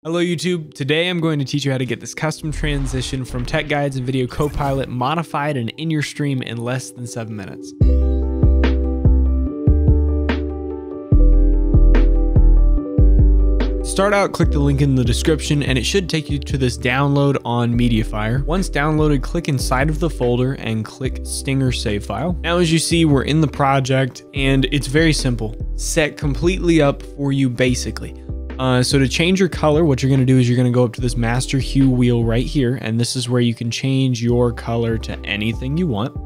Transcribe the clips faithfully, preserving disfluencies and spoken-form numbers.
Hello YouTube, today I'm going to teach you how to get this custom transition from Tech Guides and Video Copilot modified and in your stream in less than seven minutes. To start out, click the link in the description and it should take you to this download on MediaFire. Once downloaded, click inside of the folder and click Stinger save file. Now as you see, we're in the project and it's very simple. Set completely up for you basically. Uh, so to change your color, what you're going to do is you're going to go up to this master hue wheel right here. And this is where you can change your color to anything you want.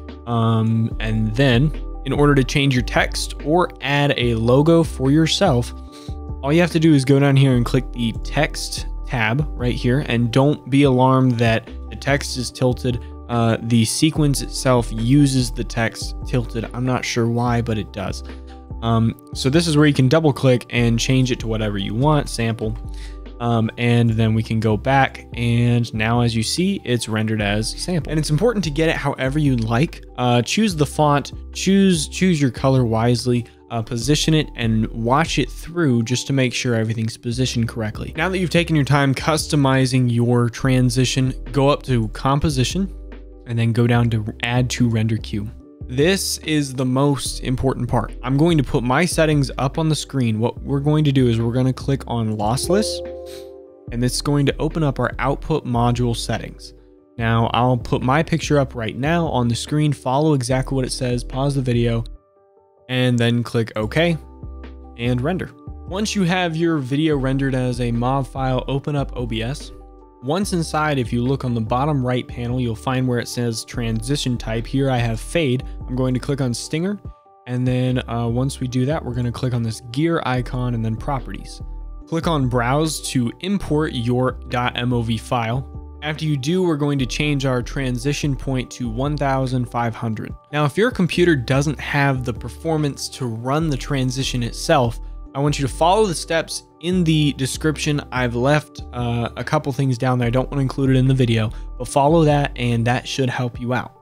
Um, and then in order to change your text or add a logo for yourself, all you have to do is go down here and click the text tab right here. And don't be alarmed that the text is tilted. Uh, the sequence itself uses the text tilted. I'm not sure why, but it does. Um, so this is where you can double click and change it to whatever you want, sample. Um, and then we can go back and now as you see, it's rendered as sample. And it's important to get it however you like. Uh, choose the font, choose, choose your color wisely, uh, position it and watch it through just to make sure everything's positioned correctly. Now that you've taken your time customizing your transition, go up to composition and then go down to add to render queue. This is the most important part. I'm going to put my settings up on the screen. What we're going to do is we're going to click on lossless and it's going to open up our output module settings. Now I'll put my picture up right now on the screen, follow exactly what it says, pause the video, and then click OK and render. Once you have your video rendered as a M O V file, open up O B S. Once inside, if you look on the bottom right panel, you'll find where it says transition type. Here I have fade. I'm going to click on Stinger. And then uh, once we do that, we're going to click on this gear icon and then properties. Click on browse to import your .mov file. After you do, we're going to change our transition point to one thousand five hundred. Now, if your computer doesn't have the performance to run the transition itself, I want you to follow the steps in the description. I've left uh, a couple things down there. I don't want to include it in the video, but follow that and that should help you out.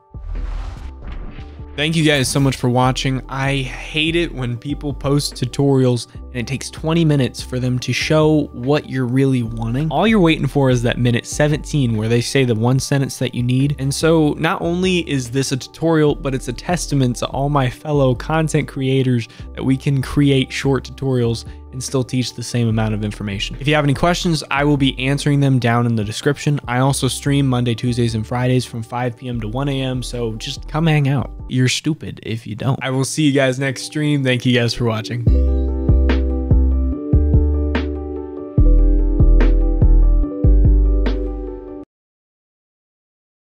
Thank you guys so much for watching. I hate it when people post tutorials and it takes twenty minutes for them to show what you're really wanting. All you're waiting for is that minute seventeen where they say the one sentence that you need. And so not only is this a tutorial, but it's a testament to all my fellow content creators that we can create short tutorials and still teach the same amount of information. If you have any questions, I will be answering them down in the description. I also stream Monday, Tuesdays, and Fridays from five P M to one A M So just come hang out. You're stupid if you don't. I will see you guys next stream. Thank you guys for watching.